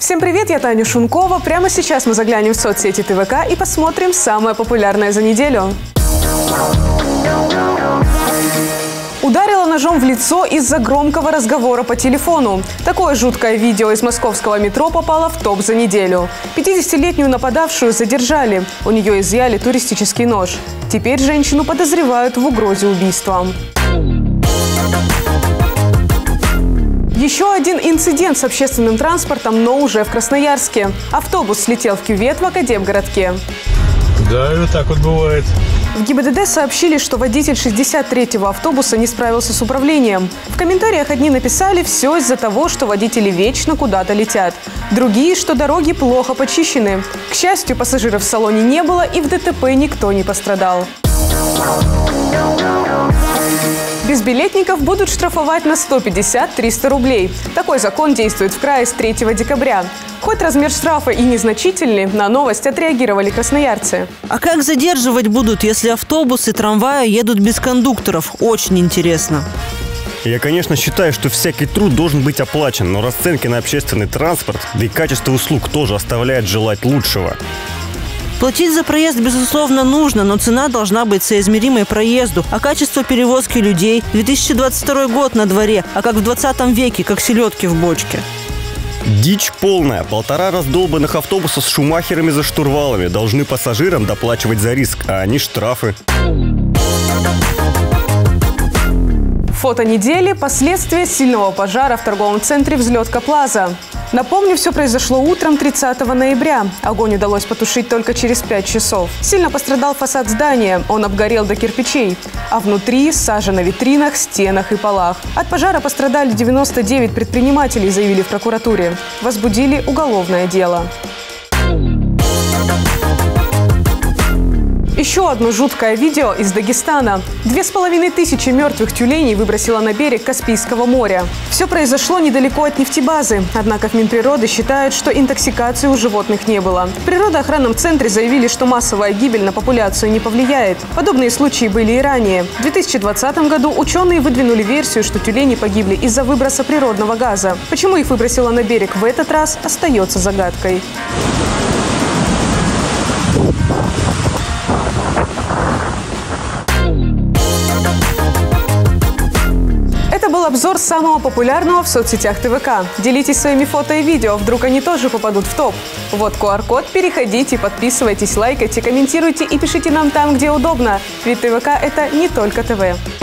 Всем привет, я Таня Шункова. Прямо сейчас мы заглянем в соцсети ТВК и посмотрим самое популярное за неделю. Ударила ножом в лицо из-за громкого разговора по телефону. Такое жуткое видео из московского метро попало в топ за неделю. 50-летнюю нападавшую задержали. У нее изъяли туристический нож. Теперь женщину подозревают в угрозе убийства. Еще один инцидент с общественным транспортом, но уже в Красноярске. Автобус слетел в кювет в Академгородке. Да, и вот так вот бывает. В ГИБДД сообщили, что водитель 63-го автобуса не справился с управлением. В комментариях одни написали: все из-за того, что водители вечно куда-то летят. Другие, что дороги плохо почищены. К счастью, пассажиров в салоне не было и в ДТП никто не пострадал. Безбилетников будут штрафовать на 150-300 рублей. Такой закон действует в крае с 3 декабря. Хоть размер штрафа и незначительный, на новость отреагировали красноярцы. А как задерживать будут, если автобусы, трамваи едут без кондукторов? Очень интересно. Я, конечно, считаю, что всякий труд должен быть оплачен, но расценки на общественный транспорт, да и качество услуг тоже оставляет желать лучшего. Платить за проезд, безусловно, нужно, но цена должна быть соизмеримой проезду. А качество перевозки людей? 2022 год на дворе, а как в 20 веке, как селедки в бочке. Дичь полная. 1,5 раздолбанных автобуса с шумахерами за штурвалами должны пассажирам доплачивать за риск, а они штрафы. Фото недели – последствия сильного пожара в торговом центре «Взлетка Плаза». Напомню, все произошло утром 30 ноября. Огонь удалось потушить только через 5 часов. Сильно пострадал фасад здания. Он обгорел до кирпичей. А внутри – сажа на витринах, стенах и полах. От пожара пострадали 99 предпринимателей, заявили в прокуратуре. Возбудили уголовное дело. Еще одно жуткое видео из Дагестана. 2500 мертвых тюленей выбросило на берег Каспийского моря. Все произошло недалеко от нефтебазы. Однако в Минприроды считают, что интоксикации у животных не было. В природоохранном центре заявили, что массовая гибель на популяцию не повлияет. Подобные случаи были и ранее. В 2020 году ученые выдвинули версию, что тюлени погибли из-за выброса природного газа. Почему их выбросило на берег в этот раз, остается загадкой. Это был обзор самого популярного в соцсетях ТВК. Делитесь своими фото и видео, вдруг они тоже попадут в топ. Вот QR-код, переходите, подписывайтесь, лайкайте, комментируйте и пишите нам там, где удобно. Ведь ТВК – это не только ТВ.